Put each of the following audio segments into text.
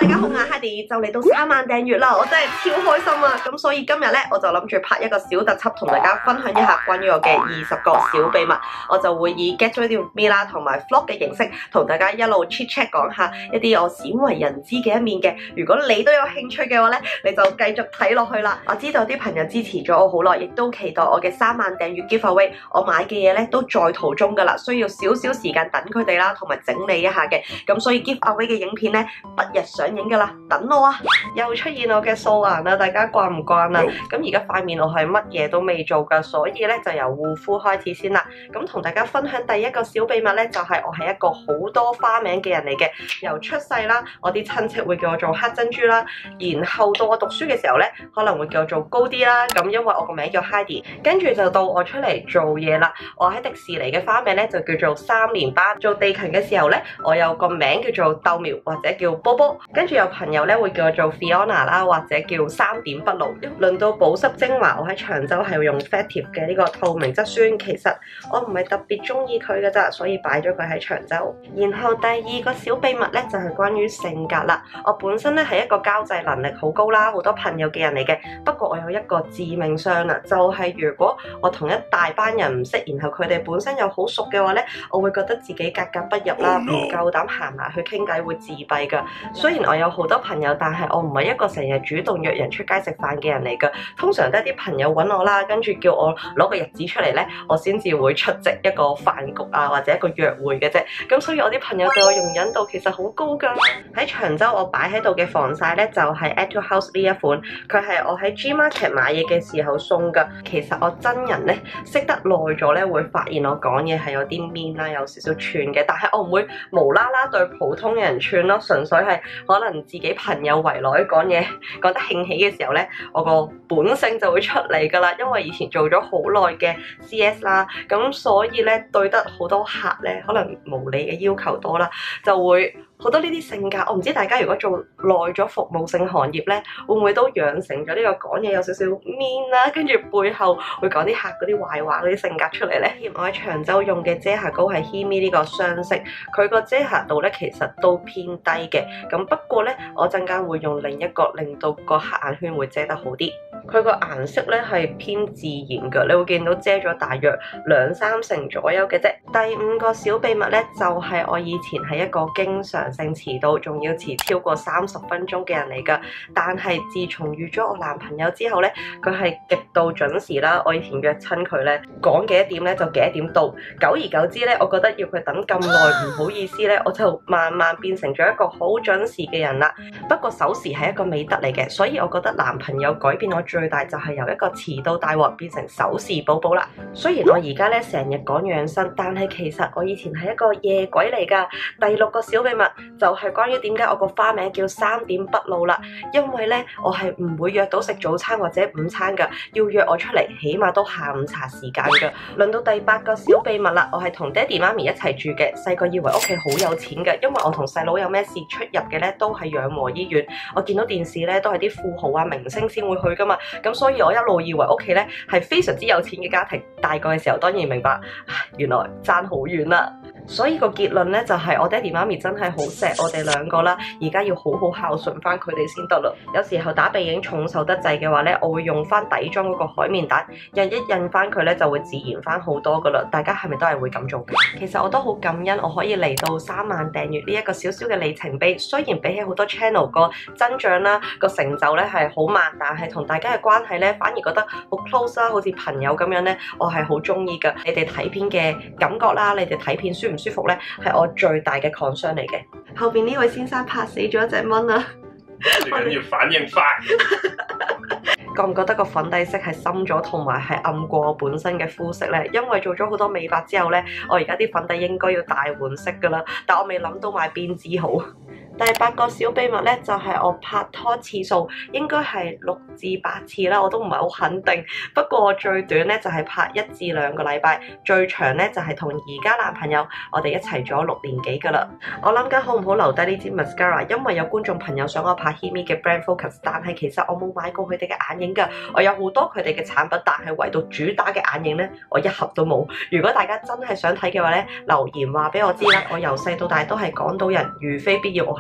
大家好，我係 Heidi，就嚟到3萬訂閱啦，我真係超開心啊！咁所以今日咧，我就諗住拍一個小特輯，同大家分享一下關於我嘅20個小秘密。我就會以 Get Ready With Me 啦，同埋 Vlog 嘅形式，同大家一路 chit chat 講下一啲我鮮為人知嘅一面嘅。如果你都有興趣嘅話咧，你就繼續睇落去啦。我知道啲朋友支持咗我好耐，亦都期待我嘅3萬訂閱 giveaway。我買嘅嘢咧都在途中噶啦，需要少少時間等佢哋啦，同埋整理一下嘅。咁所以 giveaway 嘅影片咧，不日上映噶啦，等我啊！又出現我嘅素顏啦，大家慣唔慣啊？咁而家塊面我係乜嘢都未做噶，所以咧就由護膚開始先啦。咁同大家分享第一個小秘密咧，就係我係一個好多花名嘅人嚟嘅。由出世啦，我啲親戚會叫我做黑珍珠啦，然後到我讀書嘅時候咧，可能會叫我做高啲啦。咁因為我個名叫 Heidi， 跟住就到我出嚟做嘢啦。我喺迪士尼嘅花名咧就叫做3年班。做地勤嘅時候咧，我有個名叫做豆苗或者叫波波。跟住有朋友咧會叫我做 Fiona 啦，或者叫3點不露。輪到保濕精華，我喺長洲係用 Factive 嘅呢個透明質酸，其實我唔係特別中意佢㗎咋，所以擺咗佢喺長洲。然後第二個小秘密咧就係關於性格啦。我本身咧係一個交際能力好高啦，好多朋友嘅人嚟嘅。不過我有一個致命傷啦，就係如果我同一大班人唔識，然後佢哋本身又好熟嘅話咧，我會覺得自己格格不入啦，唔夠膽行埋去傾偈，會自閉㗎。雖然我有好多朋友，但係我唔係一個成日主動約人出街食飯嘅人嚟㗎。通常都係啲朋友揾我啦，跟住叫我攞個日子出嚟咧，我先至會出席一個飯局啊，或者一個約會嘅啫。咁所以我啲朋友對我容忍度其實好高㗎。喺長洲我擺喺度嘅防曬咧，就係 Etude House 呢一款，佢係我喺 G Market 買嘢嘅時候送㗎。其實我真人咧識得耐咗咧，會發現我講嘢係有啲 mean 啦，有少少串嘅，但係我唔會無啦啦對普通人串咯，純粹係可能自己朋友圍內講嘢講得興起嘅時候咧，我個本性就會出嚟㗎啦。因為以前做咗好耐嘅 CS 啦，咁所以咧對得好多客咧，可能無理嘅要求多啦，就會好多呢啲性格。我唔知大家如果做耐咗服務性行業咧，會唔會都養成咗呢個講嘢有少少 mean 啦，跟住背後會講啲客嗰啲壞話嗰啲性格出嚟咧。我喺長洲用嘅遮瑕膏係 Himi 呢個雙色，佢個遮瑕度咧其實都偏低嘅。咁不過咧，我陣間會用另一個令到個黑眼圈會遮得好啲。佢個顏色咧係偏自然㗎，你會見到遮咗大約2-3成左右嘅啫。第5個小秘密咧就係我以前係一個經常性遲到，仲要遲超過30分鐘嘅人嚟㗎。但係自從遇咗我男朋友之後咧，佢係極度準時啦。我以前約親佢咧，講幾多點咧就幾多點到。久而久之咧，我覺得要佢等咁耐唔好意思咧，我就慢慢變成咗一個好準時嘅人啦。不過守時係一個美德嚟嘅，所以我覺得男朋友改變我最大就係由一個遲到大王變成守時寶寶啦。雖然我而家咧成日講養生，但係其實我以前係一個夜鬼嚟㗎。第6個小秘密就係關於點解我個花名叫3點不露啦。因為咧我係唔會約到食早餐或者午餐㗎，要約我出嚟起碼都下午茶時間㗎。輪到第8個小秘密啦，我係同爹哋媽咪一齊住嘅。細個以為屋企好有錢嘅，因為我同細佬有咩事出入嘅咧都係養和醫院。我見到電視咧都係啲富豪啊明星先會去㗎嘛，咁所以我一路以為屋企咧係非常之有錢嘅家庭。大個嘅時候當然明白，原來爭好遠啦。所以個結論咧就係我爹哋媽咪真係好錫我哋2個啦，而家要好好孝順翻佢哋先得啦。有時候打鼻影重手得滯嘅話咧，我會用翻底妝嗰個海綿蛋印翻佢咧，就會自然翻好多噶啦。大家係咪都係會咁做嘅？其實我都好感恩我可以嚟到3萬訂閱呢一個小小嘅里程碑。雖然比起好多 channel 個增長啦，個成就咧係好慢，但係同大家嘅關係咧反而覺得好 close 啦，好似朋友咁樣咧，我係好中意噶。你哋睇片嘅感覺啦，你哋睇片舒唔舒服咧，係我最大嘅 concern 嚟嘅。後邊呢位先生拍死咗一隻蚊啊！ 最緊要反應快。 覺唔覺得個粉底色係深咗，同埋係暗過我本身嘅膚色咧？因為做咗好多美白之後咧，我而家啲粉底應該要大換色噶啦，但我未諗到買邊支好。第8個小秘密咧，就係我拍拖次數應該係6至8次啦，我都唔係好肯定。不過我最短咧就係拍1至2個禮拜，最長咧就係同而家男朋友我哋一齊咗6年幾噶啦。我諗緊好唔好留低呢支 mascara， 因為有觀眾朋友想我拍 Himi 嘅 brand focus， 但係其實我冇買過佢哋嘅眼影㗎。我有好多佢哋嘅產品，但係唯獨主打嘅眼影咧，我一盒都冇。如果大家真係想睇嘅話咧，留言話俾我知啦。我由細到大都係港島人，如非必要我係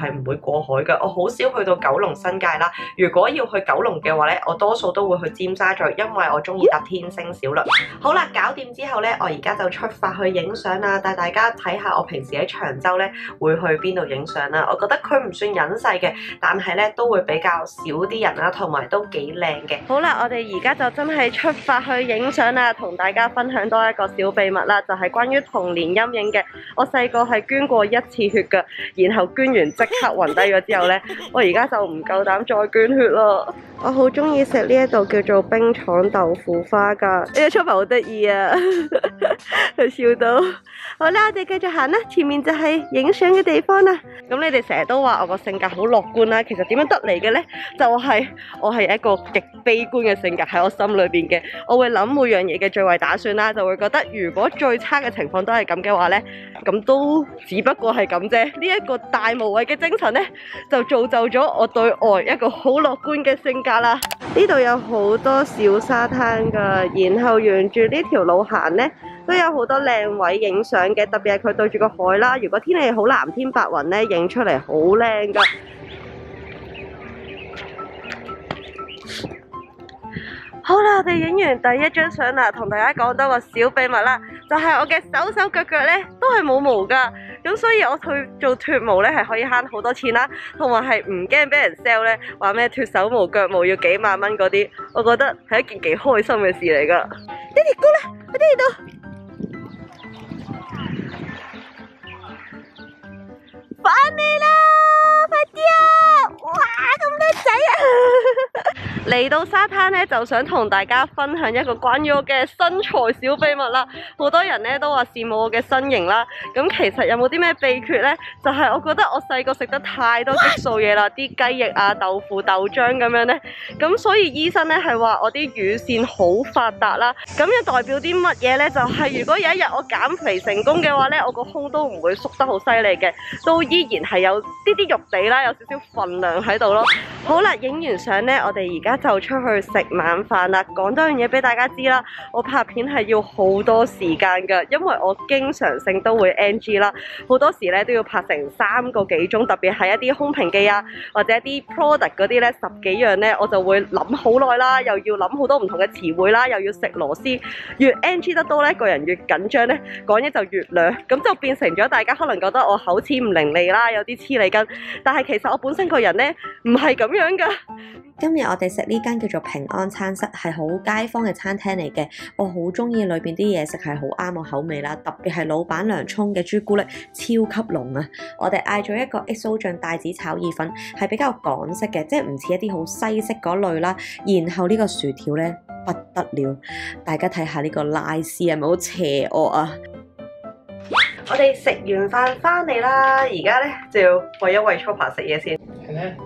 係唔會過海嘅。我好少去到九龍新界啦。如果要去九龍嘅話咧，我多數都會去尖沙咀，因為我中意搭天星小輪。好啦，搞掂之後咧，我而家就出發去影相啦，帶大家睇下我平時喺長洲咧會去邊度影相啦。我覺得佢唔算隱世嘅，但係咧都會比較少啲人啦，同埋都幾靚嘅。好啦，我哋而家就真係出發去影相啦，同大家分享多一個小秘密啦，就係關於童年陰影嘅。我細個係捐過一次血㗎，然後捐完即刻暈低咗之後咧，我而家就唔夠膽再捐血啦。我好中意食呢一度叫做冰廠豆腐花㗎，呢個出牌好得意啊，佢笑到。好啦，我哋繼續行啦，前面就係影相嘅地方啦。咁你哋成日都話我個性格好樂觀啦，其實點樣得嚟嘅呢？就係我係一個極悲觀嘅性格喺我心裏邊嘅，我會諗每樣嘢嘅最壞打算啦，就會覺得如果最差嘅情況都係咁嘅話呢，咁都只不過係咁啫。呢一個大無畏嘅精神呢，就造就咗我對外一個好樂觀嘅性格啦。呢度有好多小沙灘㗎，然後沿住呢條路行呢，都有好多靚位影相嘅，特別係佢對住個海啦。如果天氣好藍天白雲呢，影出嚟好靚㗎。好啦，我哋影完第一張相啦，同大家講多個小秘密啦，就係我嘅手手腳腳咧都係冇毛噶，咁所以我去做脫毛咧係可以慳好多錢啦，同埋係唔驚俾人 sell 咧話咩脫手毛腳毛要幾萬蚊嗰啲，我覺得係一件幾開心嘅事嚟噶。爹哋過啦，我哋呢度。返嚟啦！快啲啊！哇，咁叻仔啊！嚟到沙灘咧，就想同大家分享一個關於我嘅身材小秘密啦。好多人咧都話羨慕我嘅身形啦。咁其實有冇啲咩秘訣呢？就係我覺得我細個食得太多激素嘢啦，啲雞翼啊、豆腐、豆漿咁樣呢。咁所以醫生咧係話我啲乳腺好發達啦。咁又代表啲乜嘢呢？就係如果有一日我減肥成功嘅話呢，我個胸都唔會縮得好犀利嘅，都依然係有啲肉地啦，有少少份量喺度咯。好啦，影完相呢，我哋而家就出去食晚飯啦。講多樣嘢俾大家知啦，我拍片係要好多時間噶，因為我經常性都會 NG 啦，好多時咧都要拍成3個幾鐘，特別係一啲空瓶記啊，或者一啲 product 嗰啲咧10幾樣咧，我就會諗好耐啦，又要諗好多唔同嘅詞彙啦，又要食螺絲，越 NG 得多咧，個人越緊張咧，講嘢就越涼，咁就變成咗大家可能覺得我口齒唔伶俐啦，有啲黐脷筋，但係其實我本身個人咧唔係咁樣噶。 今日我哋食呢間叫做平安餐室，係好街坊嘅餐廳嚟嘅。我好中意裏邊啲嘢食係好啱我口味啦，特別係老闆娘沖嘅朱古力超級濃啊！我哋嗌咗一個 XO 醬帶子炒意粉，係比較港式嘅，即係唔似一啲好西式嗰類啦。然後呢個薯條咧不得了，大家睇下呢個拉絲係咪好邪惡啊！ 我哋食完飯翻嚟啦，而家咧就要為一為 Chopper 食嘢先。係咩？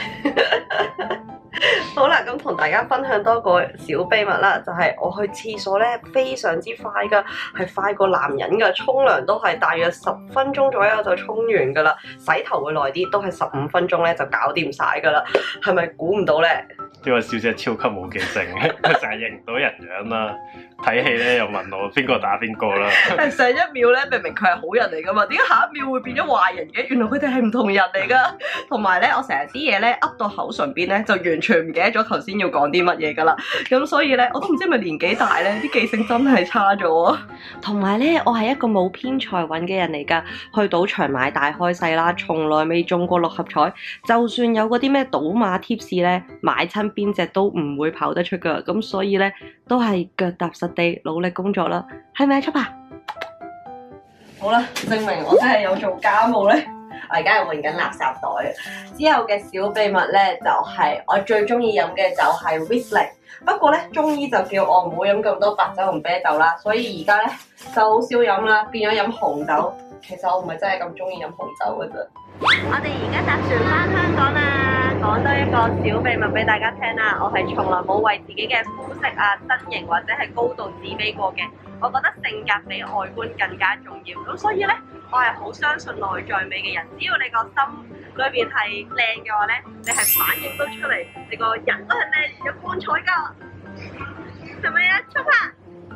好啦，咁同大家分享多個小秘密啦，就係我去廁所咧非常之快噶，係快過男人噶，沖涼都係大約10分鐘左右就沖完噶啦，洗頭會耐啲，都係15分鐘咧就搞掂晒噶啦，係咪估唔到咧？ 呢位小姐超級冇記性，成日認唔到人樣啦。睇戲咧又問我邊個打邊個啦。 上一秒咧明明佢係好人嚟噶嘛，點解下一秒會變咗壞人嘅？原來佢哋係唔同人嚟噶。同埋咧，我成日啲嘢咧噏到口唇邊咧，就完全唔記得咗頭先要講啲乜嘢噶啦。咁所以咧，我都唔知係咪年紀大咧，啲記性真係差咗啊。同埋咧，我係一個冇偏財運嘅人嚟噶，去賭場買大開細啦，從來未中過6合彩。就算有嗰啲咩賭馬貼士咧，買親邊隻都唔會跑得出噶。咁所以咧，都係腳踏實地努力工作啦，係咪啊，Chopper？好啦，證明我真係有做家務咧。我而家係換緊垃圾袋。之後嘅小秘密咧，就係我最中意飲嘅就係 Riesling。不過咧，中醫就叫我唔好飲咁多白酒同啤酒啦，所以而家咧就好少飲啦，變咗飲紅酒。其實我唔係真係咁中意飲紅酒嘅啫。我哋而家搭船返香港啦，講多一個小秘密俾大家聽啦。我係從來冇為自己嘅膚色啊、身形或者係高度自卑過嘅。我覺得性格比外觀更加重要，咁所以咧，我係好相信內在美嘅人。只要你個心裏邊係靚嘅話咧，你係反映到出嚟，你個人都係靚有光彩噶，係咪啊，Chopper？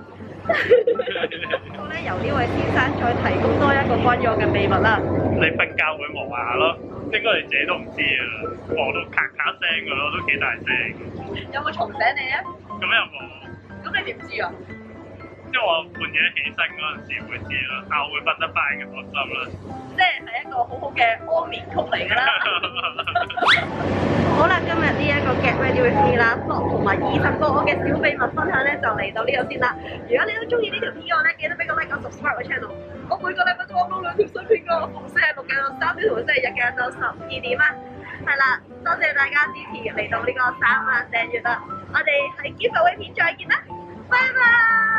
好咧，由呢位先生再提供多一個關於我嘅秘密啦。 你瞓覺會磨牙咯。 應該你自己都唔知啊，望到咔咔聲嘅咯，都幾大聲。 有冇嘈醒你啊？ 咁又冇， 咁你點知啊？ 因為我半夜起身嗰陣時會知啦，但我會瞓得翻嘅，放心啦。 即係一個好好嘅安眠曲嚟㗎啦。好啦，今日呢一個 Get Ready With Me 啦，vlog 同埋20個我嘅小秘密分享咧，就嚟到呢度先啦。如果你都中意呢條片嘅話咧，記得俾個 like 同 subscribe 我 channel。我每個禮拜都 upload 2條新片㗎，逢星期六嘅3點同星期日嘅晏晝12點啊。係啦，多謝大家支持嚟到呢個3萬訂閱啦。我哋喺 giveaway 片再見啦，拜拜。